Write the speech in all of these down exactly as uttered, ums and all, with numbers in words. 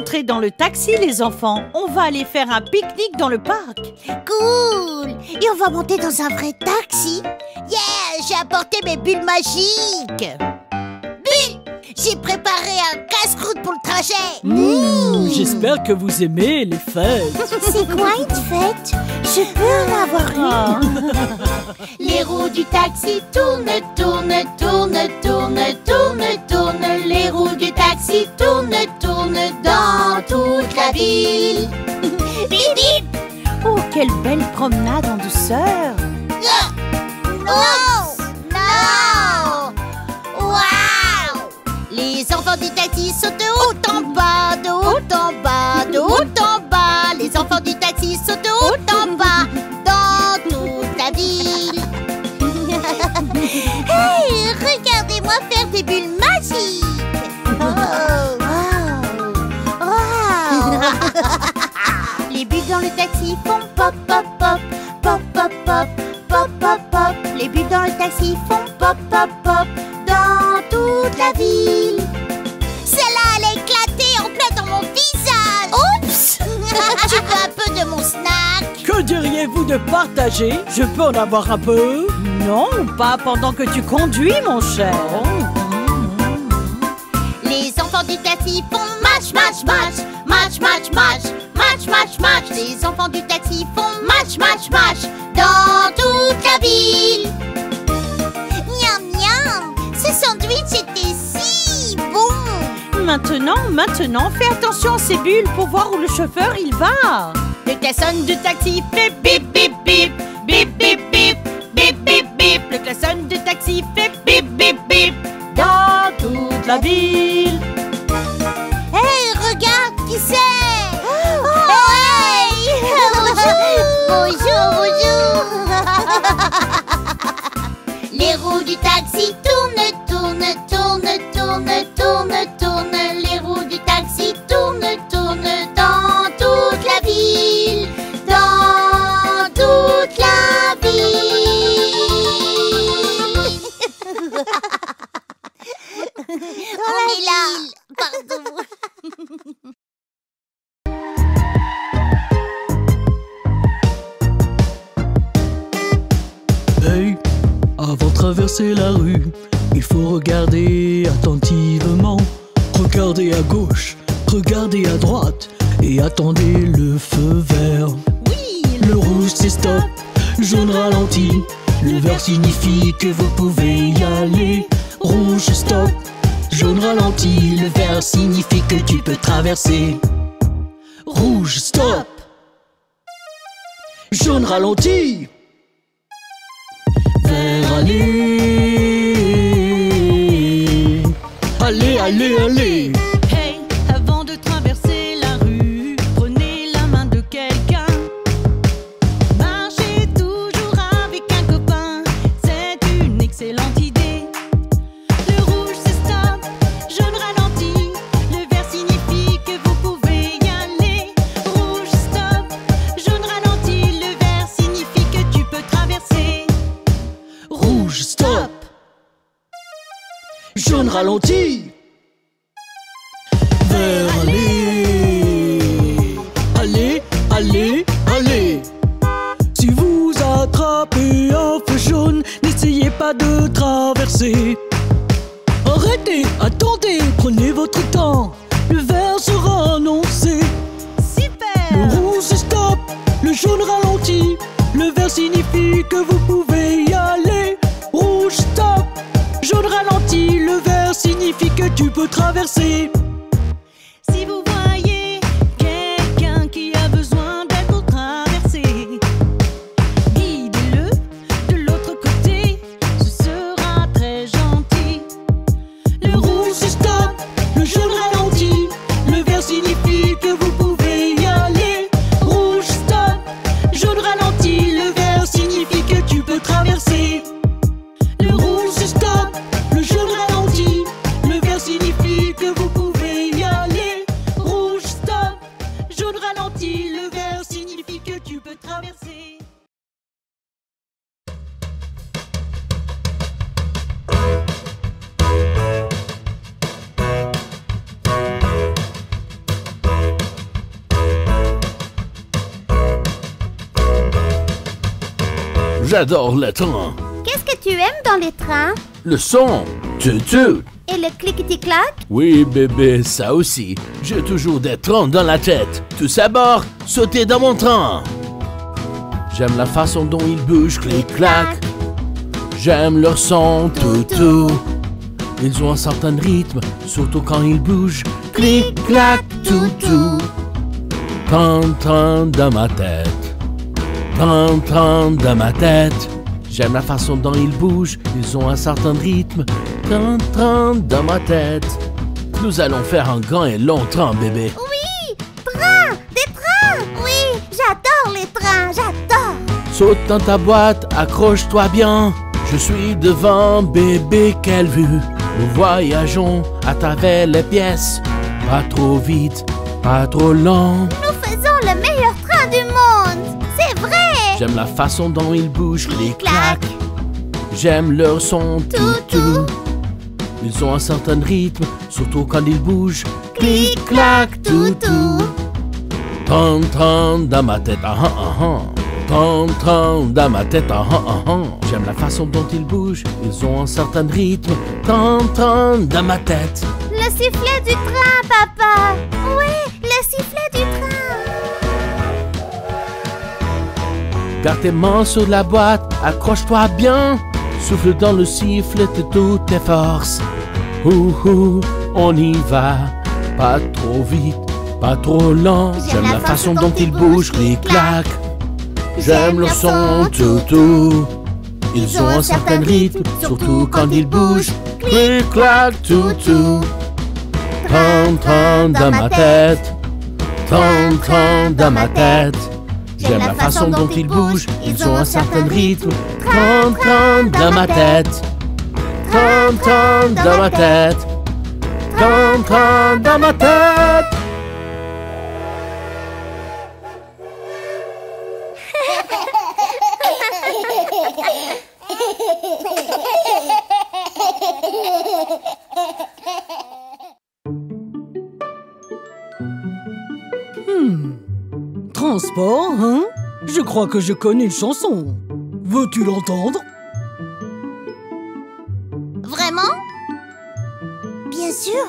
rentrer dans le taxi, les enfants. On va aller faire un pique-nique dans le parc. Cool! Et on va monter dans un vrai taxi. Yeah! J'ai apporté mes bulles magiques. Bulles! J'ai préparé un casse-croûte pour le trajet. Mmh, J'espère que vous aimez les fêtes. C'est quoi une fête? Je peux en avoir une. Les roues du taxi tournent, tournent, tournent, tournent, tournent, tournent. Les roues du taxi tournent, tournent dans toute la ville. Bip bip! Oh, quelle belle promenade en douceur. Oh! Non! Waouh! Les enfants du taxi sautent de haut en bas, de haut en bas, de haut en bas. Les enfants du taxi sautent de haut en bas dans toute la ville. Hey! Regardez-moi faire des bulles magiques. Oh! Wow! Wow! Les bulles dans le taxi font pop, pop, pop, pop, pop, pop, pop, pop, pop. Les bulles dans le taxi font pop, pop, pop dans toute la ville. Celle-là, elle a éclaté en plein dans mon visage. Oups! Tu veux un peu de mon snack? Que diriez-vous de partager? Je peux en avoir un peu? Non, pas pendant que tu conduis, mon cher. Les enfants du taxi font match, match, match, match, match, match, match, match, match. Les enfants du taxi font match, match, match dans toute la ville. Miam, miam! Ce sandwich était si bon! Maintenant, maintenant, fais attention à ces bulles pour voir où le chauffeur il va. Le klaxon du taxi fait bip, bip, bip, bip, bip, bip, bip, bip, bip. Le klaxon du taxi fait bip, bip, bip dans toute la ville. Hey, regarde qui c'est! Oh, hey! Bonjour, bonjour! Les roues du taxi tournent, tournent, tournent, tournent, tournent, tournent. Les roues du taxi tournent, tournent dans toute la ville, dans toute la ville. On est là! Pardon! Hey, avant de traverser la rue, il faut regarder attentivement. Regardez à gauche, regardez à droite et attendez le feu vert. Oui, Le rouge c'est stop, jaune ralentit. Le vert signifie que vous pouvez y aller. Rouge stop, jaune ralentit. Le vert signifie que tu peux traverser. Rouge stop, jaune ralentit. Vert allez. Allez, allez, allez. Hey, avant de traverser la rue, prenez la main de quelqu'un. Marchez toujours avec un copain, c'est une excellente idée. Le rouge c'est stop, jaune ralentit. Le vert signifie que vous pouvez y aller. Rouge stop, jaune ralentit. Le vert signifie que tu peux traverser. Rouge stop, jaune ralentit. Vert allez. Allez, allez, allez. Si vous attrapez un feu jaune, n'essayez pas de traverser. Arrêtez, attendez, prenez votre temps. Le vert sera annoncé. Super! Le rouge c'est stop, le jaune ralentit. Le vert signifie que vous pouvez y aller. Rouge stop, jaune ralentit. Le vert signifie que tu peux traverser. Si vous voyez quelqu'un qui a besoin d'aide pour traverser, guidez-le de l'autre côté, ce sera très gentil. Le rouge c'est stop, le jaune ralentit. Le vert signifie que vous pouvez y aller. Rouge stop, jaune ralentit. Le vert signifie que tu peux traverser. Le rouge c'est stop, le jaune ralentit. Le vert signifie que vous pouvez j'adore le train. Qu'est-ce que tu aimes dans les trains? Le son, tout. Et le cliquetis-clac? Oui, bébé, ça aussi. J'ai toujours des trains dans la tête. Tous à bord, sautez dans mon train. J'aime la façon dont ils bougent, clic-clac. J'aime leur son, tout. Ils ont un certain rythme, surtout quand ils bougent, clic-clac, tout. Train-train dans ma tête. Train-train dans ma tête. J'aime la façon dont ils bougent, ils ont un certain rythme. Train-train dans ma tête. Nous allons faire un grand et long train, bébé. Oui, train, des trains. Oui, j'adore les trains, j'adore. Saute dans ta boîte, accroche-toi bien. Je suis devant, bébé, quelle vue. Nous voyageons à travers les pièces. Pas trop vite, pas trop lent. Nous faisons le meilleur train du monde. C'est vrai. J'aime la façon dont ils bougent, clic-clac. J'aime leur son, tout. Ils ont un certain rythme, surtout quand ils bougent, clic-clac, tout. Train-train dans ma tête, ah ah ah. Train-train dans ma tête, ah ah ah. J'aime la façon dont ils bougent, ils ont un certain rythme. Train-train dans ma tête. Le sifflet du train, papa. Oui, le sifflet du train. Garde tes mains sur la boîte, accroche-toi bien. Souffle dans le sifflet de toutes tes forces. Ouh, ouh, on y va. Pas trop vite, pas trop lent. J'aime la façon dont ils bougent, clic-clac. J'aime leur son, tout. Ils ont un certain rythme, surtout quand ils bougent, clic-clac, tout. Train-train dans ma tête. Train-train dans ma tête. J'aime la façon dont ils bougent, ils ont un certain rythme. Train-train dans ma tête. Train-train dans ma tête. Train-train dans ma tête. Hmm. Transport, hein? Je crois que je connais une chanson. Veux-tu l'entendre? Vraiment? Bien sûr.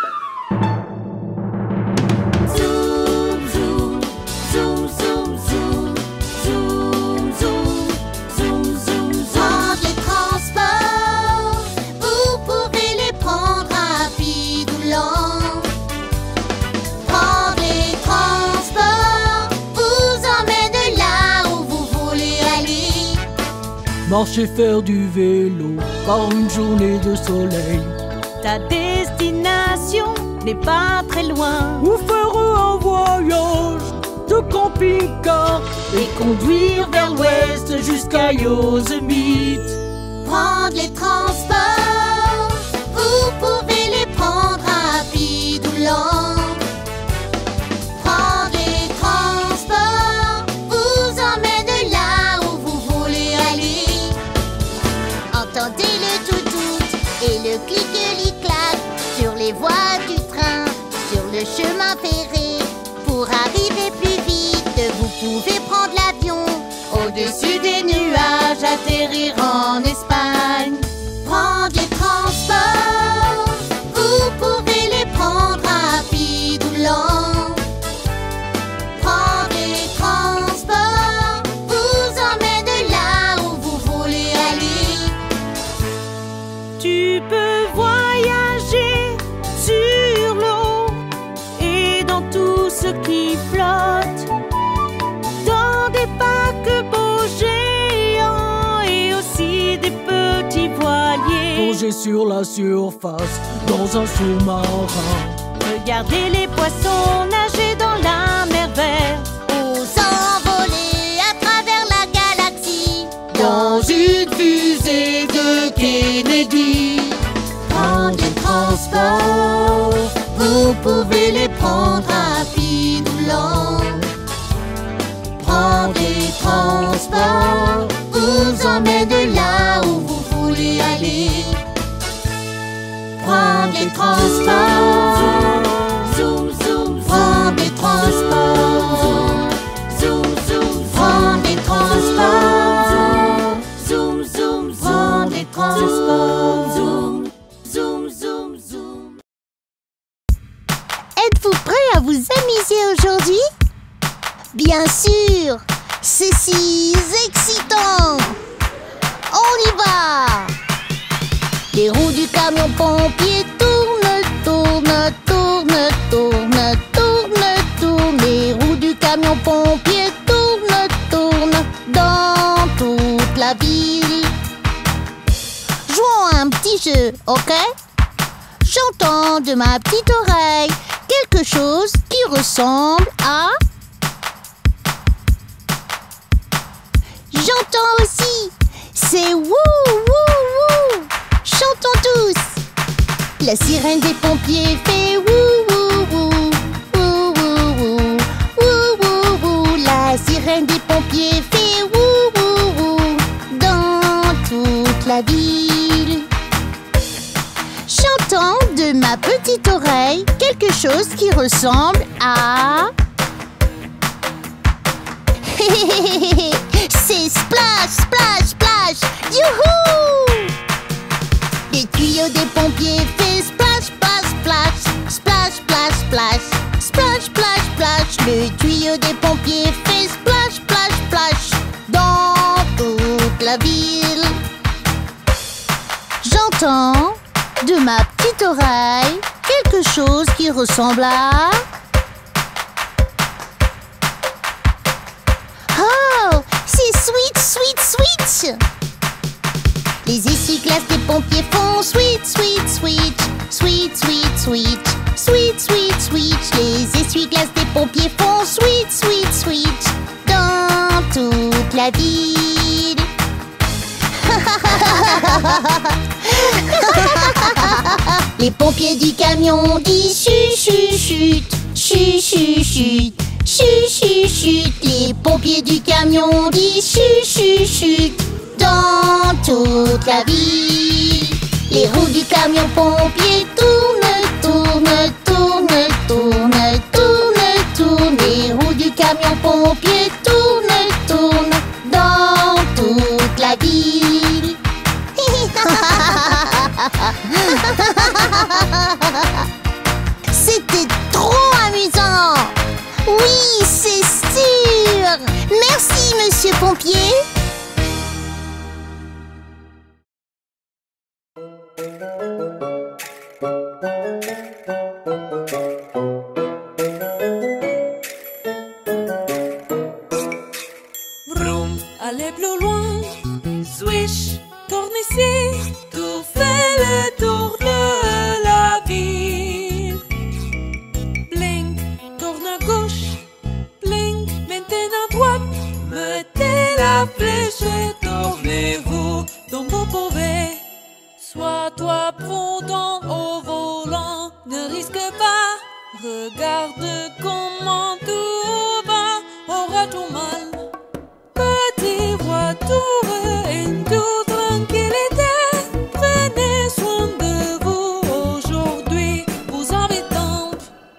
Zoom, zoom, zoom, zoom, zoom, zoom, zoom, zoom, zoom, zoom. Prendre les transports, vous pouvez les prendre rapides ou lents. Prendre les transports vous emmène là où vous voulez aller. Marcher, faire du vélo par une journée de soleil. Ta destination n'est pas très loin. Ou faire un voyage de camping-car et conduire vers l'ouest jusqu'à Yosemite. Prendre les transports, vous pouvez les prendre rapides ou lents. Prendre les transports vous emmène là où vous voulez aller. Entendez le tout-tout et le clic-clic-clac sur les voies du train, sur le chemin ferré. Pour arriver plus vite, vous pouvez prendre l'avion. Au-dessus des nuages, atterrir en Espagne. Prendre les transports, vous pouvez les prendre rapides ou lents. Prendre les transports vous emmène là où vous voulez aller. Tu peux voyager sur l'eau et dans tout ce qui flotte, dans des paquebots géants et aussi des petits voiliers. Plonger sur la surface dans un sous-marin. Regardez les poissons nager dans la mer verte. Ou s'envoler à travers la galaxie Dans une fusée de Kennedy. Prendre les transports, vous pouvez les prendre rapides ou lents. Prendre les transports vous emmène là où vous voulez aller. Prendre les transports, Zoom, zoom, prendre les transports, zoom, zoom, zoom. prendre les transports. aujourd'hui? Bien sûr! C'est si excitant! On y va! Les roues du camion pompier tournent, tournent, tournent, tournent, tournent, tournent. Les roues du camion pompier tournent, tournent dans toute la ville. Jouons à un petit jeu, ok? J'entends de ma petite oreille quelque chose qui ressemble à... J'entends aussi, c'est wouh, wouh, wouh. Chantons tous. La sirène des pompiers fait wouh, wouh, wouh, wouh, wouh, wouh, wouh, wouh. La sirène des pompiers fait wouh, wouh, wouh dans toute la ville. J'entends de ma petite oreille quelque chose qui ressemble à... C'est splash, splash, splash. Youhou! Les tuyaux des pompiers fait splash, splash, splash, splash, splash, splash, splash, splash, splash. Le tuyau des pompiers fait splash, splash, splash dans toute la ville. J'entends de ma petite oreille quelque chose qui ressemble à... Oh, c'est sweet, sweet, sweet. Les essuie-glaces des pompiers font sweet, sweet, sweet, sweet, sweet, sweet, sweet, sweet, sweet. Les essuie-glaces des pompiers font sweet, sweet, sweet dans toute la ville. Les pompiers du camion disent chut, chut, chut, chut, chut, chut, chut, chut, chut. Les pompiers du camion disent chut, chut, chut dans toute la ville. Les roues du camion pompier tournent, tournent, tournent, tournent, tournent, tournent. Les roues du camion pompier tournent, tournent dans toute la ville. C'était trop amusant. Oui, c'est sûr. Merci, monsieur pompier. Vroom, allez plus loin. Swish, tourne ici. Tout fait le tour de la ville. Blink, tourne à gauche. Blink, maintenant à droite. Mettez la flèche et tournez-vous dans vos pouvez. Sois toi prudent au volant, ne risque pas. Regarde comment tout va, aura tout mal. Petit voiture et toute tranquillité. Prenez soin de vous aujourd'hui, vous avez temps.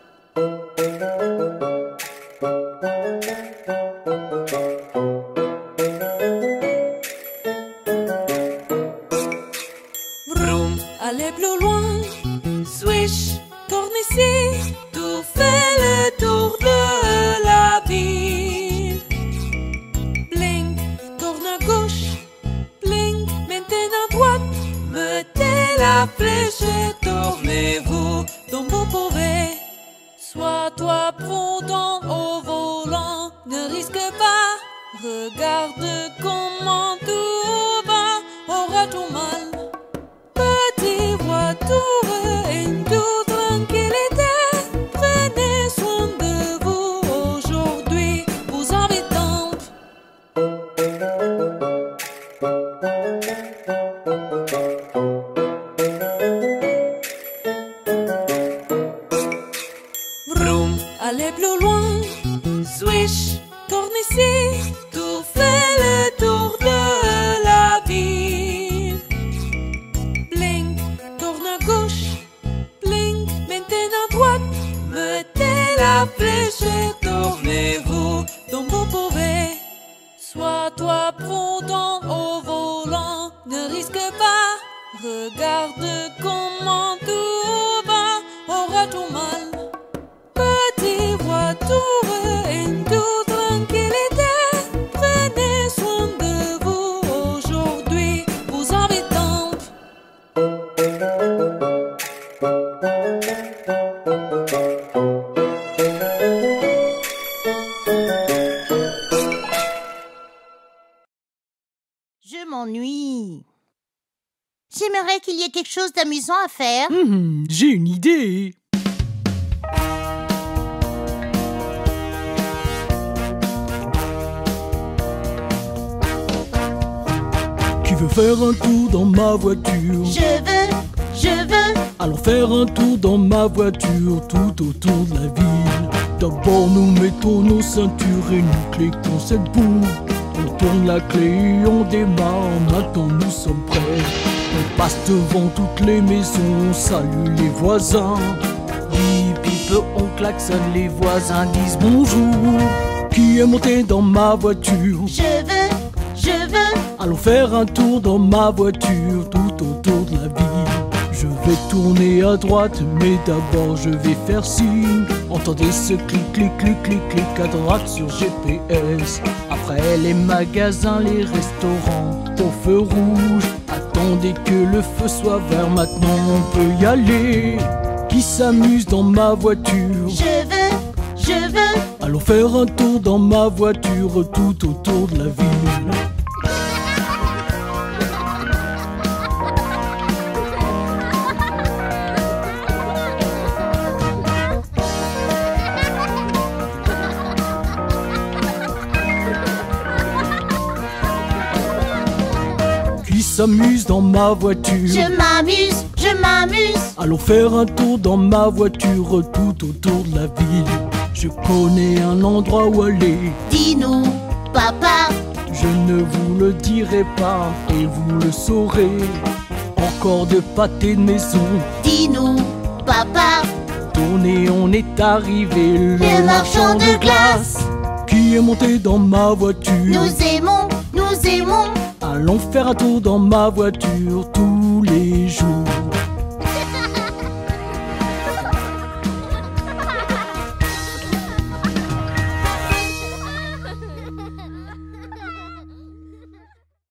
Vroom, allez plus loin. Swish, tourne ici. Tout fait le tour de la ville. Blink, tourne à gauche. Blink, maintenant à droite. Mettez la flèche et tournez-vous dans vos pouvez. Sois toi prudent au volant, ne risque pas. Regarde comment tout va, aura tout mal. Petit voiture et toute tranquillité. Prenez soin de vous aujourd'hui, vous avez temps. Vroom, allez plus loin. Swish, tourne ici. Tout fait le tour de la ville. Blink, tourne à gauche. Blink, maintenant à droite. Mettez la flèche et tournez-vous dans vos pouvez. Sois toi prudent au volant, ne risque pas. Regarde comment tout va, aura tout mal. Petit voiture amis. J'aimerais qu'il y ait quelque chose d'amusant à faire. Hum, j'ai une idée. Qui veut faire un tour dans ma voiture? Je veux, je veux. Allons faire un tour dans ma voiture tout autour de la ville. D'abord nous mettons nos ceintures et nous cliquons cette boucle. On tourne la clé et on démarre, maintenant nous sommes prêts. On passe devant toutes les maisons, on salue les voisins. Bip bip, on klaxonne, les voisins disent bonjour. Qui est monté dans ma voiture? Je veux, je veux. Allons faire un tour dans ma voiture tout autour de la ville. Je vais tourner à droite, mais d'abord je vais faire signe. Entendez ce clic, clic, clic, clic, clic à droite sur G P S. Après les magasins, les restaurants, au feu rouge. Attendez que le feu soit vert, maintenant on peut y aller. Qui s'amuse dans ma voiture? Je veux, je veux. Allons faire un tour dans ma voiture tout autour de la ville. Qui s'amuse dans ma voiture? Je m'amuse, je m'amuse. Allons faire un tour dans ma voiture tout autour de la ville. Je connais un endroit où aller. Dis-nous, papa. Je ne vous le dirai pas et vous le saurez. Encore de pâté de maison. Dis-nous, papa. Tournez, on est arrivé. Le, Le marchand de glace. Qui est monté dans ma voiture? Nous aimons, nous aimons. Allons faire un tour dans ma voiture tous les jours.